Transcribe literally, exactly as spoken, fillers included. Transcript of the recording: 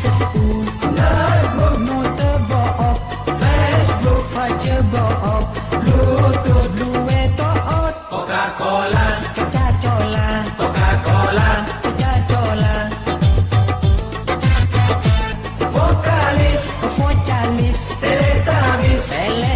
sesepuh. Notebook, Note book, Facebook, baca book, Bluetooth, luwe toot, Coca-Cola, kecacola, Coca-Cola, kecacola, Vokalis, vocalis, Teletubbies, tele